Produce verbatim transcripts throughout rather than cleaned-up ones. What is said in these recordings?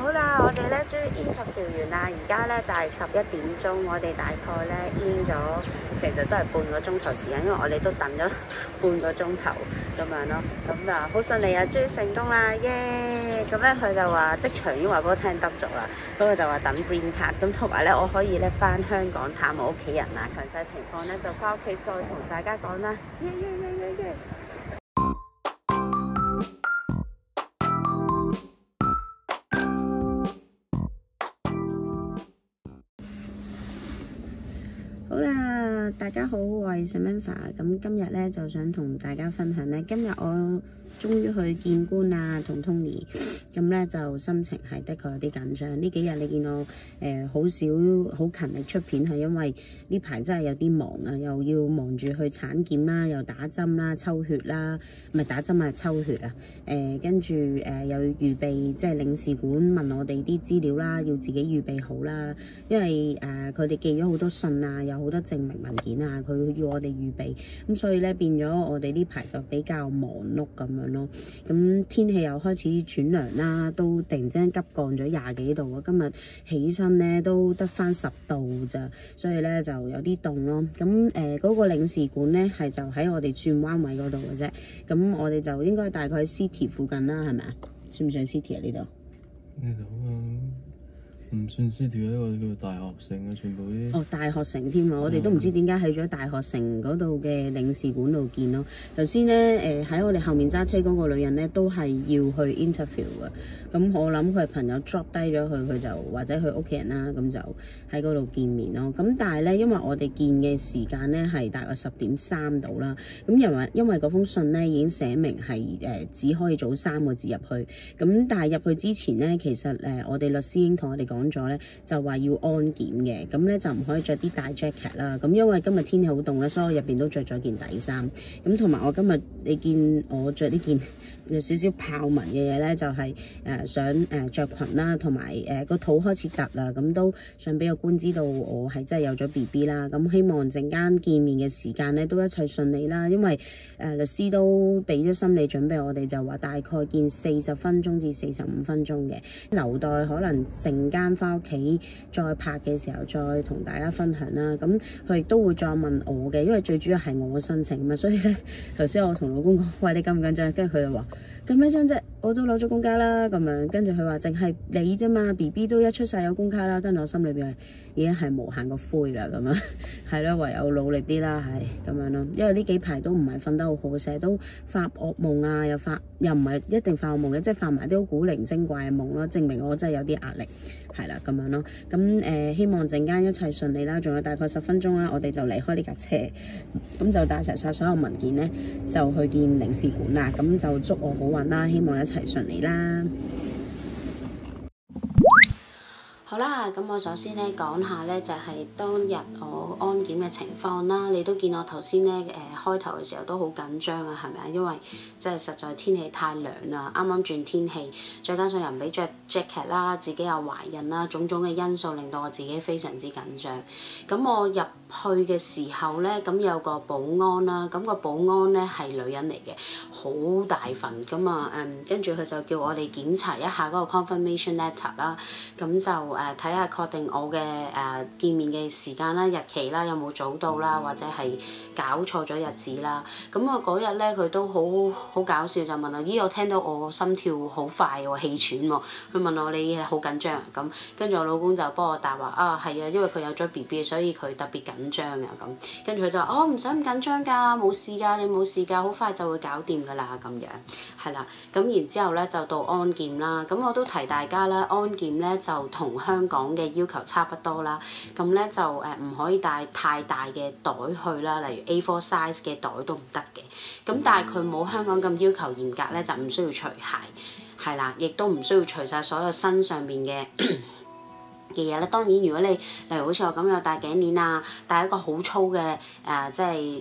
好啦，我哋咧終於 interview 完啦，而家咧就係十一點鐘，我哋大概咧 in 咗，其實都係半個鐘頭時間，因為我哋都等咗半個鐘頭咁樣咯。咁啊，好順利啊，終於成功啦，耶！咁咧佢就話即場已經話俾我聽得咗啦，咁佢就話等 green card，咁同埋咧我可以咧翻香港探我屋企人啊，詳細情況咧就翻屋企再同大家講啦，耶耶耶耶耶！好啦，大家好，我係 Samantha，咁今日咧就想同大家分享咧，今日我終於去見官啦，同 Tony， 咁咧就心情係的確有啲緊張。呢幾日你見我誒好、呃、少好勤力出片，係因為呢排真係有啲忙啊，又要忙住去產檢啦，又打針啦、抽血啦，唔係打針啊，抽血啊，誒跟住誒又要預備即係領事館問我哋啲資料啦，要自己預備好啦，因為誒佢哋寄咗好多信啊，有好多證明文件啊，佢要我哋預備，咁所以咧變咗我哋呢排就比較忙碌咁樣咯。咁天氣又開始轉涼啦，都突然之間急降咗廿幾度啊！今日起身咧都得返十度咋，所以咧就有啲凍咯。咁誒嗰個領事館咧係就喺我哋轉彎位嗰度嘅啫。咁我哋就應該大概喺 City 附近啦，係咪啊？算唔算 City 啊？呢度呢度啊，唔算 City 啊，呢個叫大學城啊，全部啲哦大學城添啊！我哋都唔知點解喺咗大學城嗰度嘅領事館度見咯。頭先咧誒喺我哋後面揸車嗰個女人咧都係要去 interview 嘅。咁我諗佢係朋友 drop 低咗佢，佢就或者佢屋企人啦，咁就喺嗰度見面咯。咁但係咧，因為我哋見嘅時間咧係大概十點三度啦。咁因為因為嗰封信咧已經寫明係誒、呃、只可以早三個字入去。咁但係入去之前咧，其實誒、呃、我哋律師已經同我哋講咗咧，就話要安檢嘅。咁咧就唔可以着啲大 jacket 啦。咁因為今日天氣好凍咧，所以我入邊都着咗件底衫。咁同埋我今日你見我着呢件有少少豹紋嘅嘢咧，就係、是、誒。呃想誒著裙啦，同埋誒個肚開始突啦，咁都想俾個官知道我係真係有咗 B B 啦。咁希望陣間見面嘅時間咧都一切順利啦。因為誒、呃、律師都俾咗心理準備，我哋就話大概見四十分鐘至四十五分鐘嘅，留待可能陣間翻屋企再拍嘅時候再同大家分享啦。咁佢亦都會再問我嘅，因為最主要係我申請嘛，所以咧頭先我同老公講：喂，你緊唔緊張？跟住佢就話：緊咩張啫？我都攞咗公卡啦，咁樣。跟住佢話淨係你啫嘛 ，B B 都一出世有公卡啦，跟住我心裏邊已經係無限個灰啦，咁樣係咯，唯有努力啲啦，係咁樣咯。因為呢幾排都唔係瞓得好好，成日都發噩夢啊，又發又唔係一定發噩夢嘅，即係發埋啲好古靈精怪嘅夢咯，證明我真係有啲壓力，係啦咁樣咯。咁誒、呃，希望陣間一切順利啦，仲有大概十分鐘啦，我哋就離開呢架車，咁就帶齊晒所有文件咧，就去見領事館啦。咁就祝我好運啦，希望一齊順利啦。好啦，咁我首先咧講下咧就係、是、當日我安檢嘅情況啦。你都見我頭先咧誒開頭嘅時候都好緊張啊，係咪啊？因為即係實在天氣太涼啦，啱啱轉天氣，再加上又唔俾着 jacket 啦，自己又懷孕啦，種種嘅因素令到我自己非常之緊張。咁我入去嘅時候咧，咁有個保安啦，咁、個保安咧係女人嚟嘅，好大份咁啊誒，跟住佢就叫我哋檢查一下嗰個 confirmation letter 啦，咁就誒睇下確定我嘅誒、呃、見面嘅時間啦、日期啦，有冇早到啦，或者係搞錯咗日子啦。咁我嗰日咧佢都好好搞笑，就問我：咦，我聽到我心跳好快喎，氣喘喎。佢問我你好緊張咁，跟住我老公就幫我答話啊係啊，因為佢有咗 B B， 所以佢特別緊張啊咁。跟住佢就話：哦，唔使咁緊張㗎，冇事㗎，你冇事㗎，好快就會搞掂㗎啦咁樣。係啦，咁然之後咧就到安檢啦。咁我都提大家啦，安檢咧就同香港嘅要求差不多啦。咁咧就誒唔可以帶太大嘅袋去啦，例如 A 四 size 嘅袋都唔得嘅。咁但係佢冇香港咁要求嚴格咧，就唔需要除鞋，係啦，亦都唔需要除晒所有身上面嘅嘅嘢咧。當然如果你例如好似我咁有戴頸鏈啊，戴一個好粗嘅誒、呃、即係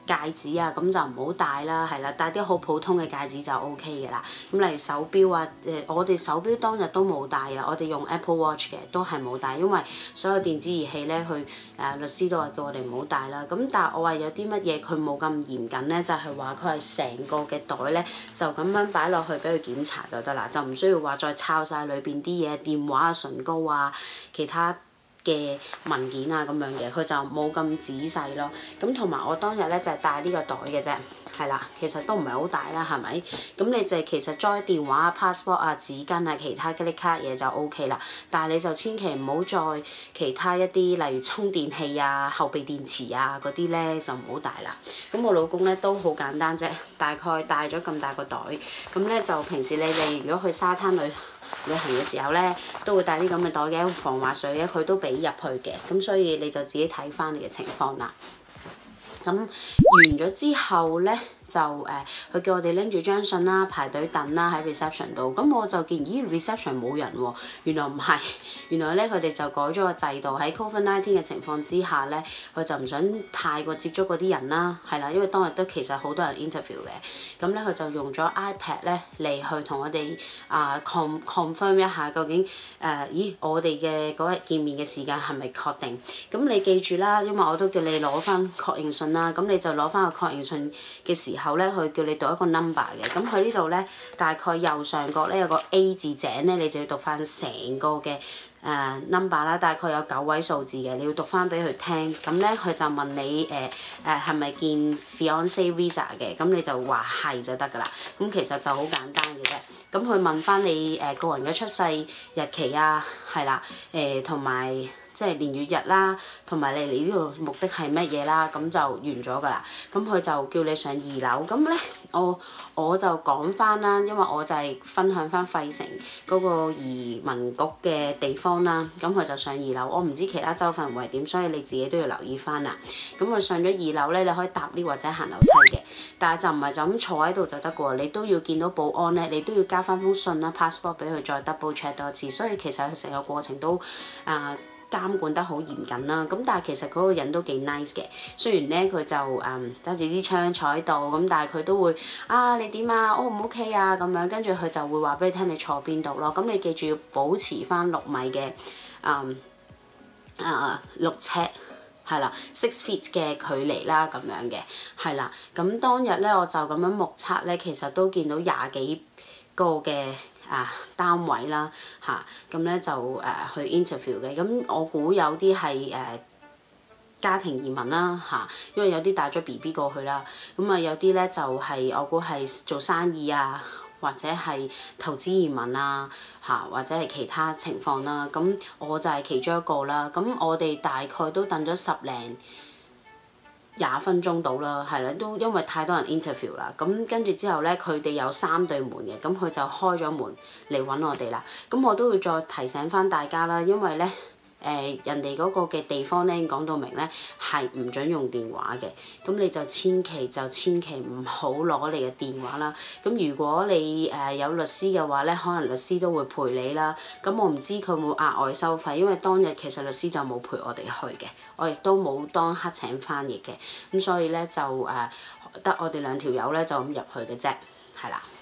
戒指啊，咁就唔好戴啦，係啦，戴啲好普通嘅戒指就 O K 嘅啦。咁例如手錶啊，誒我哋手錶當日都冇戴啊，我哋用 Apple Watch 嘅都係冇戴，因為所有電子儀器咧，佢誒律師都話叫我哋唔好戴啦。咁但係我話有啲乜嘢佢冇咁嚴謹咧，就係話佢係成個嘅袋咧就咁樣擺落去俾佢檢查就得啦，就唔需要話再抄晒裏邊啲嘢，電話啊、唇膏啊、其他嘅文件啊咁樣嘅，佢就冇咁仔細咯。咁同埋我當日咧就係帶呢個袋嘅啫，係啦，其實都唔係好大啦，係咪？咁你就其實裝電話啊、passport 啊、紙巾啊、其他嗰啲卡嘢就 O K 啦。但係你就千祈唔好再其他一啲例如充電器啊、後備電池啊嗰啲咧就唔好帶啦。咁我老公咧都好簡單啫，大概帶咗咁大個袋，咁咧就平時你哋如果去沙灘旅旅行嘅時候咧，都會帶啲咁嘅袋嘅，防滑水嘅佢都俾入去嘅，咁所以你就自己睇翻你嘅情況啦。咁完咗之後咧，就誒佢、呃、叫我哋拎住張信啦，排隊等啦喺 reception 度。咁我就見咦 reception 冇人喎，原來唔係，原來咧佢哋就改咗個制度，喺 covid nineteen 嘅情況之下咧，佢就唔想太過接觸嗰啲人啦，係啦，因為當日都其實好多人 interview 嘅。咁咧佢就用咗 iPad 咧嚟去同我哋啊 con confirm 一下究竟誒、呃、咦我哋嘅嗰日見面嘅時間係咪確定？咁你記住啦，因為我都叫你攞翻確認信啦，咁你就攞翻個確認信嘅時候咧，佢叫你讀一個 number 嘅。咁佢呢度咧大概右上角咧有個 A 字井咧，你就要讀翻成個嘅。誒、uh, number 啦，大概有九位數字嘅，你要讀翻俾佢聽。咁咧佢就問你誒誒係咪見 fiancé visa 嘅，咁你就話係就得㗎啦。咁其實就好簡單嘅啫。咁佢問翻你誒、呃、個人嘅出世日期啊，係啦，誒同埋即係年月日啦，同埋你嚟呢度目的係乜嘢啦，咁就完咗㗎啦。咁佢就叫你上二樓，咁咧我我就講翻啦，因為我就係分享翻費城嗰個移民局嘅地方啦。咁佢就上二樓，我唔知其他州份會係點，所以你自己都要留意翻啦。咁佢上咗二樓咧，你可以搭 lift 或者行樓梯嘅，但係就唔係就咁坐喺度就得㗎喎，你都要見到保安咧，你都要交翻封信啦、passport 俾佢再 double check 多次。所以其實佢成個過程都啊〜、呃監管得好嚴謹啦，咁但係其實嗰個人都幾 nice 嘅。雖然咧佢就誒揸住支槍坐喺度，咁但係佢都會啊你點啊 O 唔 OK 啊咁樣，跟住佢就會話俾你聽你坐邊度咯。咁你記住要保持翻六米嘅誒誒六尺係啦 six feet 嘅距離啦咁樣嘅係啦。咁當日咧我就咁樣目測咧，其實都見到廿幾個嘅。啊單位啦嚇，咁、啊、咧就誒、呃、去 interview 嘅，咁我估有啲係誒家庭移民啦嚇、啊，因為有啲帶咗 B B 過去啦，咁啊有啲咧就係、是、我估係做生意啊，或者係投資移民啊嚇、啊，或者係其他情況啦，咁我就係其中一個啦，咁我哋大概都等咗十零廿分鐘到啦，係啦，都因為太多人 interview 啦，咁跟住之後咧，佢哋有三對門嘅，咁佢就開咗門嚟揾我哋啦。咁我都會再提醒翻大家啦，因為咧誒、呃、人哋嗰個嘅地方咧講到明咧係唔準用電話嘅，咁你就千祈就千祈唔好攞你嘅電話啦。咁如果你誒、呃、有律師嘅話咧，可能律師都會陪你啦。咁我唔知佢冇額外收費，因為當日其實律師就冇陪我哋去嘅，我亦都冇當刻請翻譯嘅，咁所以咧就誒得、呃、我哋兩條友咧就咁入去嘅啫，係啦。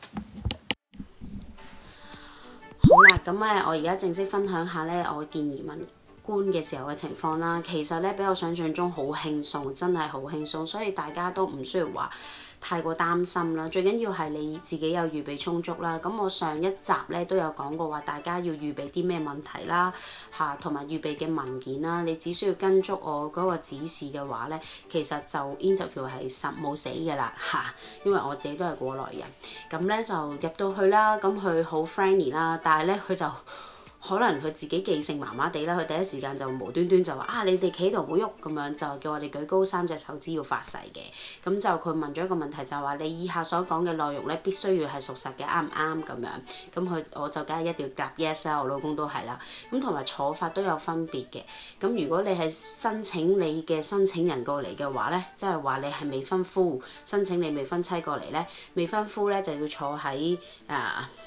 好啦，咁咧我而家正式分享下咧我見移民官嘅時候嘅情況啦。其實咧比我想象中好輕鬆，真係好輕鬆，所以大家都唔需要話太過擔心啦。最緊要係你自己有預備充足啦。咁我上一集咧都有講過話，大家要預備啲咩問題啦嚇，同埋預備嘅文件啦。你只需要跟足我嗰個指示嘅話咧，其實就 interview 係實冇死㗎啦嚇。因為我自己都係過來人，咁咧就入到去啦。咁佢好 friendly 啦，但係咧佢就可能佢自己記性麻麻地啦，佢第一時間就無端端就話啊，你哋企度唔好喐咁樣，就叫我哋舉高三隻手指要發誓嘅。咁就佢問咗一個問題，就係話你以下所講嘅內容咧，必須要係屬實嘅，啱唔啱咁樣？咁佢我就梗係一定要答 yes 啦，我老公都係啦。咁同埋坐法都有分別嘅。咁如果你係申請你嘅申請人過嚟嘅話咧，即係話你係未婚夫申請你未婚妻過嚟咧，未婚夫咧就要坐喺啊。誒、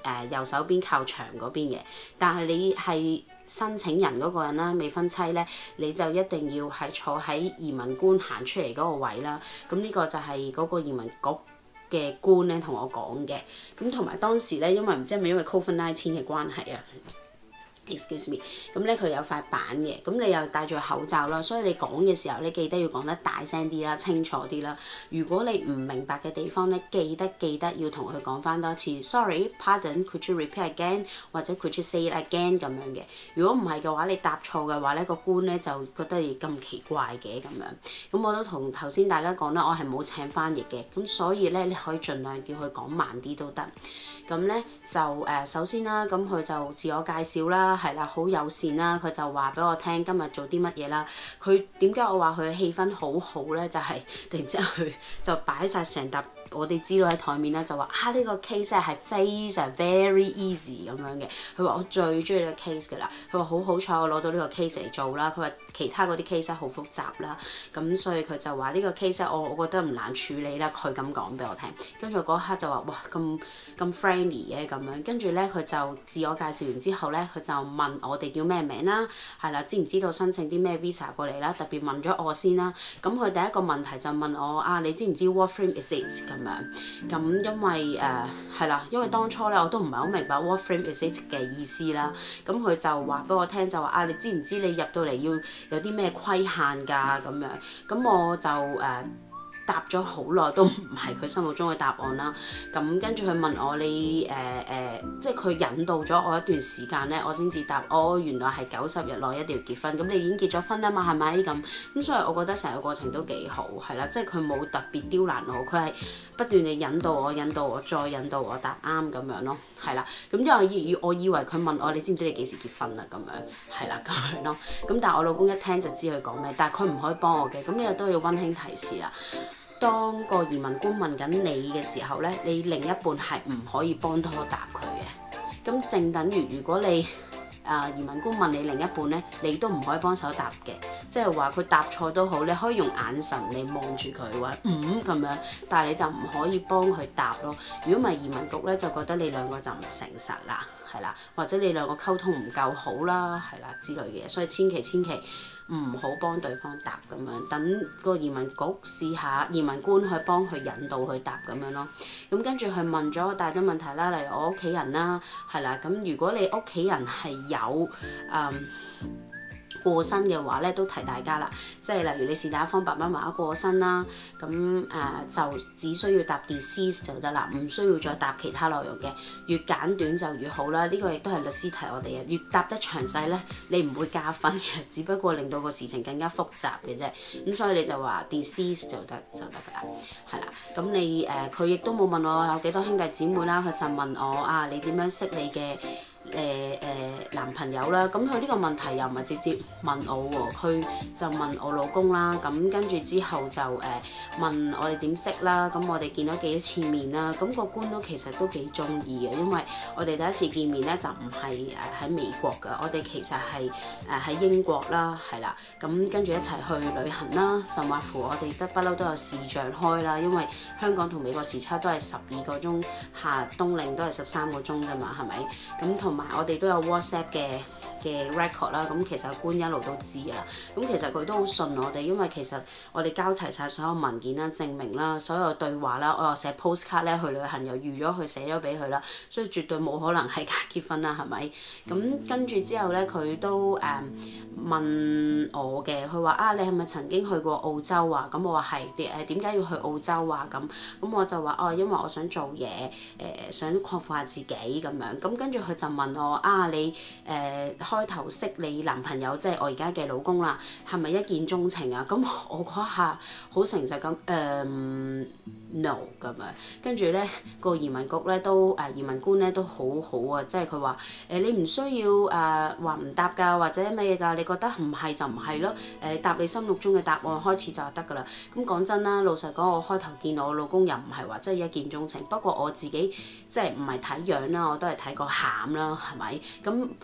誒右手邊靠牆嗰邊嘅，但係你係申請人嗰個人啦，未婚妻咧，你就一定要係坐喺移民官行出嚟嗰個位啦。咁呢個就係嗰個移民局嘅官咧同我講嘅。咁同埋當時咧，因為唔知係咪因為 Covid nineteen 嘅關係啊。excuse me，咁咧佢有塊板嘅，咁你又戴住口罩啦，所以你講嘅時候咧，記得要講得大聲啲啦，清楚啲啦。如果你唔明白嘅地方咧，記得記得要同佢講翻多次 ，sorry，pardon，could you repeat again，或者 could you say it again 咁樣嘅。如果唔係嘅話，你答錯嘅話咧，個官咧就覺得你咁奇怪嘅咁樣。咁我都同頭先大家講啦，我係冇請翻譯嘅，咁所以咧你可以盡量叫佢講慢啲都得。咁咧就誒、呃、首先啦，咁佢就自我介紹啦，係啦，好友善啦，佢就話俾我聽今日做啲乜嘢啦。佢點解我話佢氣氛好好咧？就係、是、突然之間佢就擺晒成沓我哋資料喺台面啦，就話啊呢、這個 case 咧係非常 very easy 咁樣嘅。佢話我最中意呢個 case 㗎啦。佢話好好彩我攞到呢個 case 嚟做啦。佢話其他嗰啲 case 好複雜啦，咁所以佢就話呢個 case 我我覺得唔難處理啦。佢咁講俾我聽，跟住嗰刻就話哇咁咁 friendly 嘅咁樣。跟住咧佢就自我介紹完之後咧，佢就問我哋叫咩名啦，係啦，知唔知道申請啲咩 visa 過嚟啦？特別問咗我先啦。咁佢第一個問題就問我啊，你知唔知 Warframe is it 咁樣？咁因為誒係啦，因為當初咧我都唔係好明白 Warframe is it 嘅意思啦。咁佢就話俾我聽就話啊，你知唔知你入到嚟要有啲咩規限㗎咁樣？咁我就誒。呃答咗好耐都唔係佢心目中嘅答案啦，咁跟住佢問我你誒誒、呃呃，即係佢引導咗我一段時間咧，我先至答，哦原來係九十日內一定要結婚，咁你已經結咗婚啦嘛，係咪咁？咁所以我覺得成個過程都幾好，係啦，即係佢冇特別刁難我，佢係不斷地引導我、引導我、再引導我答啱咁樣咯，係啦，咁因為以我以為佢問我你知唔知你幾時結婚啦咁樣，係啦咁樣咯，咁但係我老公一聽就知佢講咩，但係佢唔可以幫我嘅，咁呢個都要溫馨提示啦。當個移民官問緊你嘅時候咧，你另一半係唔可以幫拖答佢嘅。咁正等於如果你啊、呃、移民官問你另一半咧，你都唔可以幫手答嘅。即係話佢答錯都好，你可以用眼神你望住佢話嗯咁樣，但係你就唔可以幫佢答咯。如果唔係移民局咧，就覺得你兩個就唔誠實啦，係啦，或者你兩個溝通唔夠好啦，係啦之類嘅嘢，所以千祈千祈唔好幫對方答咁樣，等個移民局試下移民官去幫佢引導佢答咁樣咯。咁跟住佢問咗大堆問題啦，例如我屋企人啦，係啦，咁如果你屋企人係有嗯過身嘅話咧，都提大家啦，即係例如你是打方爸爸媽媽過身啦，咁誒、呃、就只需要答 deceased 就得啦，唔需要再答其他內容嘅，越簡短就越好啦。呢、這個亦都係律師提我哋嘅，越答得詳細咧，你唔會加分嘅，只不過令到個事情更加複雜嘅啫。咁所以你就話 deceased 就得就得㗎啦，係啦。咁你誒佢亦都冇問我有幾多兄弟姊妹啦，佢就問我啊，你點樣識你嘅？誒誒、呃呃、男朋友啦，咁佢呢個問題又唔係直接問我喎，佢就問我老公啦，咁跟住之後就誒、呃、問我哋點識啦，咁我哋見咗幾多次面啦，咁、個官都其實都幾中意嘅，因為我哋第一次見面咧就唔係誒喺美國㗎，我哋其實係誒喺英國啦，係啦，咁跟住一齊去旅行啦，甚或乎我哋得不嬲都有視像開啦，因為香港同美國時差都係十二個鐘，下冬令都係十三個鐘㗎嘛，係咪？咁同同埋我哋都有 WhatsApp 嘅嘅 record 啦，咁其實官一路都知啊，咁其實佢都好信我哋，因為其實我哋交齊晒所有文件啦、證明啦、所有對話啦，我又寫 postcard 咧去旅行又預咗佢寫咗俾佢啦，所以絕對冇可能係假結婚啦，係咪？咁跟住之後咧，佢都誒、嗯、問我嘅，佢話啊，你係咪曾經去過澳洲啊？咁我話係，誒點解要去澳洲啊？咁咁我就話哦，因為我想做嘢，誒、呃、想擴闊下自己咁樣，咁跟住佢就問我啊，你誒、呃、開頭識你男朋友，即係我而家嘅老公啦，係咪一見鍾情啊？咁我嗰下好誠實咁誒、呃、no 咁樣，跟住咧個移民局咧都誒、呃、移民官咧都好好啊，即係佢話誒你唔需要誒話唔答㗎，或者咩嘢㗎，你覺得唔係就唔係咯，誒、呃、答你心目中嘅答案開始就得㗎啦。咁講真啦，老實講，我開頭見我老公又唔係話真係一見鍾情，不過我自己即係唔係睇樣啦，我都係睇個餡啦，係咪？咁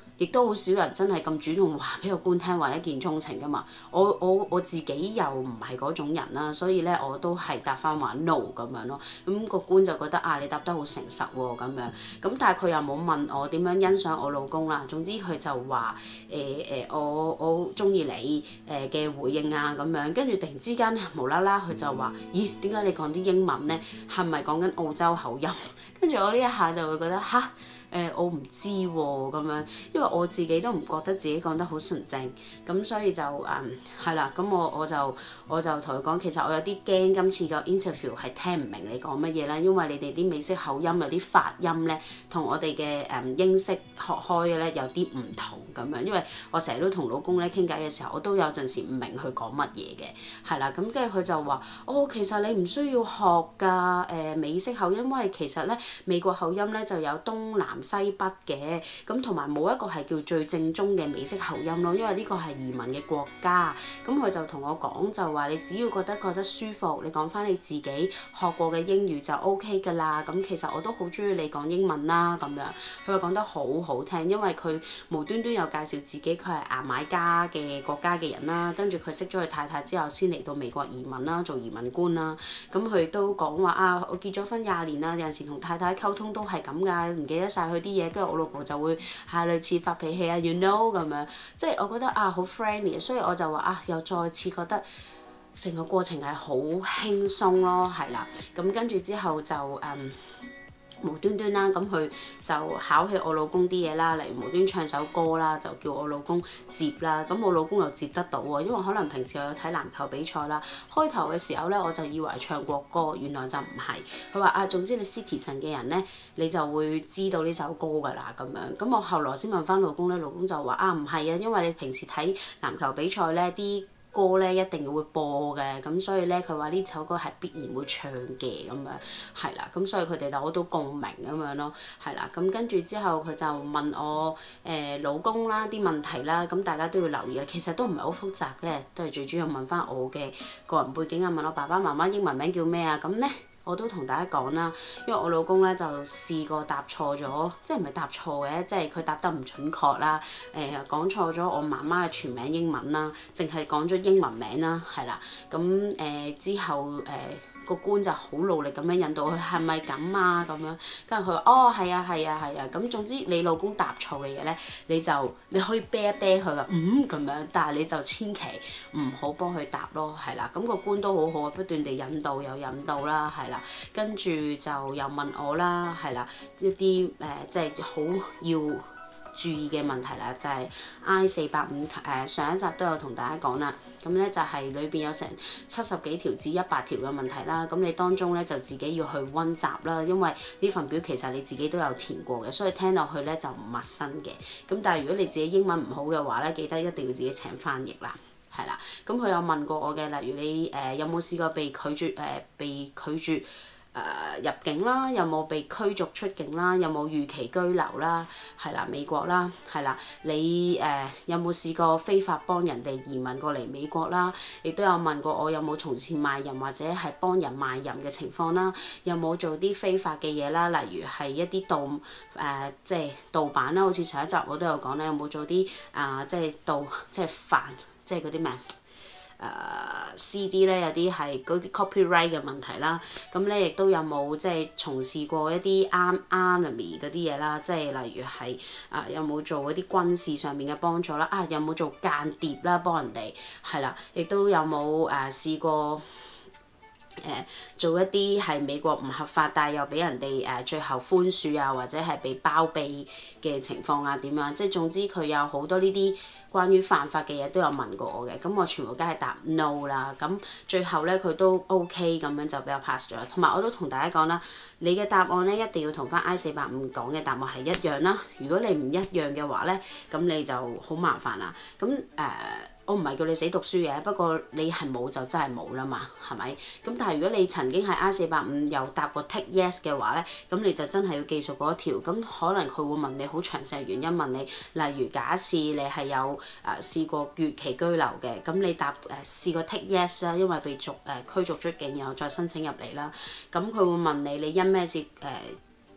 亦都好少人真係咁主動話俾個官聽話一見鍾情噶嘛。我我我自己又唔係嗰種人啦，所以咧我都係答翻話 no 咁樣咯。咁、個官就覺得啊，你答得好誠實喎咁樣。咁但係佢又冇問我點樣欣賞我老公啦。總之佢就話誒誒，我我好中意你誒嘅、呃、回應啊咁樣。跟住突然之間無啦啦佢就話：咦，點解你講啲英文咧？係咪講緊澳洲口音？跟住我呢一下就會覺得吓，誒、呃、我唔知喎咁樣，因為我自己都唔覺得自己講得好純正，咁所以就誒係啦，咁、嗯、我我就我就同佢講，其實我有啲驚今次個 interview 係聽唔明你講乜嘢啦，因為你哋啲美式口音有啲發音咧，同我哋嘅誒英式學開嘅咧有啲唔同咁樣，因為我成日都同老公咧傾偈嘅時候，我都有陣時唔明佢講乜嘢嘅，係啦，咁跟住佢就話：哦，其實你唔需要學㗎，誒、呃、美式口音，因為其實咧。美國口音咧就有東南西北嘅，咁同埋冇一個係叫最正宗嘅美式口音咯，因為呢個係移民嘅國家。咁佢就同我講就話：你只要覺得覺得舒服，你講翻你自己學過嘅英語就 O K 㗎啦。咁其實我都好中意你講英文啦，咁樣佢話講得好好聽，因為佢無端端有介紹自己佢係牙買加嘅國家嘅人啦，跟住佢識咗佢太太之後先嚟到美國移民啦，做移民官啦。咁佢都講話啊，我結咗婚廿年啦，有陣時同太太溝通都係咁㗎，唔記得晒佢啲嘢，跟住我老婆就會係類似發脾氣啊 ，you know 咁樣，即係我覺得啊好 friendly，所以我就話啊又再次覺得成個過程係好輕鬆咯，係啦，咁跟住之後就誒。嗯無端端啦，咁佢就考起我老公啲嘢啦，例如無端唱首歌啦，就叫我老公接啦，咁我老公又接得到喎，因為可能平時我有睇籃球比賽啦，開頭嘅時候咧我就以為係唱國歌，原來就唔係，佢話啊總之你 Citizen 嘅人咧，你就會知道呢首歌㗎啦咁樣，咁我後來先問翻老公咧，老公就話啊唔係啊，因為你平時睇籃球比賽咧啲歌咧一定會播嘅，咁所以咧佢話呢首歌係必然會唱嘅咁樣，係啦，咁所以佢哋攞到共鳴咁樣咯，係啦，咁跟住之後佢就問我誒、呃、老公啦啲問題啦，咁大家都要留意啦，其實都唔係好複雜嘅，都係最主要問翻我嘅個人背景啊，問我爸爸媽媽英文名叫咩啊，咁咧。我都同大家講啦，因為我老公咧就試過答錯咗，即係唔係答錯嘅，即係佢答得唔準確啦。誒、呃、講錯咗我媽媽嘅全名英文啦，淨係講咗英文名啦，係啦。咁誒、呃、之後誒。呃個官就好努力咁樣引導佢係咪咁啊咁樣，跟住佢話哦係啊係啊係啊，咁總之你老公答錯嘅嘢咧，你就你可以啤一啤佢話嗯咁樣，但係你就千祈唔好幫佢答咯，係啦，咁個官都好好啊，不斷地引導又引導啦，係啦，跟住就又問我啦，係啦，一啲誒即係好要注意嘅問題啦，就係 I 四八五誒上一集都有同大家講啦，咁咧就係裏邊有成七十幾條至一百條嘅問題啦，咁你當中咧就自己要去溫習啦，因為呢份表其實你自己都有填過嘅，所以聽落去咧就唔陌生嘅。咁但係如果你自己英文唔好嘅話咧，記得一定要自己請翻譯啦，係啦。咁佢有問過我嘅，例如你誒、呃、有冇試過被拒絕誒、呃、被拒絕？誒、呃、入境啦，有冇被驅逐出境啦？有冇逾期居留啦？係啦，美國啦，係啦，你誒、呃、有冇試過非法幫人哋移民過嚟美國啦？亦都有問過我有冇從事賣淫或者係幫人賣淫嘅情況啦？有冇做啲非法嘅嘢啦？例如係一啲盜誒即係盜版啦，好似上一集我都有講咧，有冇做啲啊、呃、即係盜即係犯即係嗰啲咩？誒、uh, C D 咧有啲係嗰啲 copyright 嘅問題啦，咁咧亦都有冇即係從事過一啲 army 嗰啲嘢啦，即係例如係啊、呃、有冇做一啲軍事上面嘅幫助啦，啊有冇做間諜啦幫人哋，係啦，亦都有冇誒、呃、試過。誒、呃、做一啲係美國唔合法，但係又俾人哋誒、呃、最後寬恕啊，或者係被包庇嘅情況啊點樣？即係總之佢有好多呢啲關於犯法嘅嘢都有問過我嘅，咁我全部梗係答 no 啦。咁最後咧佢都 OK 咁樣就俾我 pass 咗。同埋我都同大家講啦，你嘅答案咧一定要同翻 I 四八五講嘅答案係一樣啦。如果你唔一樣嘅話咧，咁你就好麻煩啦。咁誒。呃我唔係叫你死讀書嘅，不過你係冇就真係冇啦嘛，係咪？咁但係如果你曾經喺 I 四八五有答過 tick yes 嘅話咧，咁你就真係要記熟嗰一條。咁可能佢會問你好詳細嘅原因，問你例如假設你係有誒、呃、試過逾期居留嘅，咁你答誒、呃、試過 tick yes 啦，因為被逐誒、呃、驅逐出境，然後再申請入嚟啦。咁佢會問你你因咩事誒？呃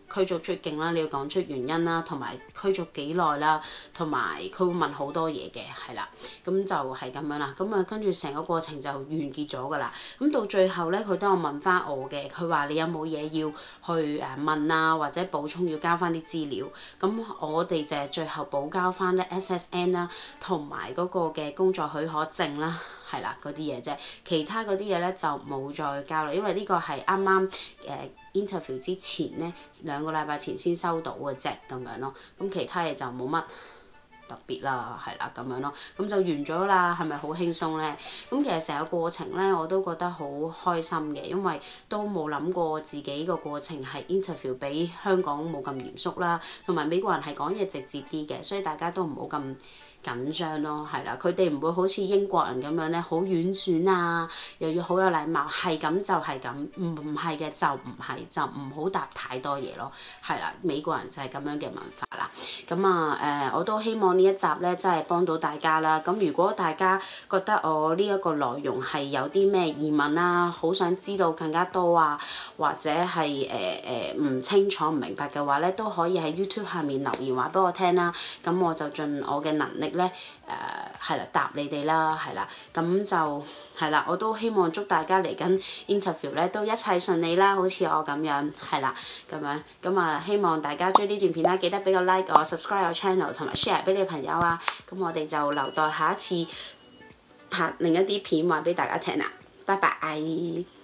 驅逐出境啦，你要講出原因啦，同埋驅逐幾耐啦，同埋佢會問好多嘢嘅，係啦，咁就係咁樣啦。咁啊，跟住成個過程就完結咗㗎啦。咁到最後咧，佢都有問翻我嘅，佢話你有冇嘢要去誒問啊，或者補充要交翻啲資料。咁我哋就係最後補交翻咧 S S N 啦，同埋嗰個嘅工作許可證啦。係啦，嗰啲嘢啫，其他嗰啲嘢咧就冇再交啦，因為呢個係啱啱誒 interview 之前咧兩個禮拜前先收到嘅啫，咁樣咯。咁其他嘢就冇乜特別啦，係啦咁樣咯，咁就完咗啦，係咪好輕鬆咧？咁其實成個過程咧我都覺得好開心嘅，因為都冇諗過自己個過程係 interview 比香港冇咁嚴肅啦，同埋美國人係講嘢直接啲嘅，所以大家都唔好咁緊張咯，係啦，佢哋唔會好似英國人咁樣咧，好婉轉啊，又要好有禮貌，係咁就係咁，唔唔係嘅就唔係，就唔好答太多嘢咯，係啦，美國人就係咁樣嘅文化啦。咁啊誒，我都希望呢一集咧真係幫到大家啦。咁如果大家覺得我呢一個內容係有啲咩疑問啦，好想知道更加多啊，或者係誒誒唔清楚唔明白嘅話咧，都可以喺 YouTube 下面留言話俾我聽啦。咁我就盡我嘅能力咧誒係啦答你哋啦，係啦，咁就係啦，我都希望祝大家嚟緊 interview 咧都一切順利啦，好似我咁樣係啦，咁樣咁啊，希望大家追呢段片啦，記得俾個 like 我 subscribe 我 channel 同埋 share 俾你朋友啊，咁我哋就留待下一次拍另一啲片話俾大家聽啦，拜拜。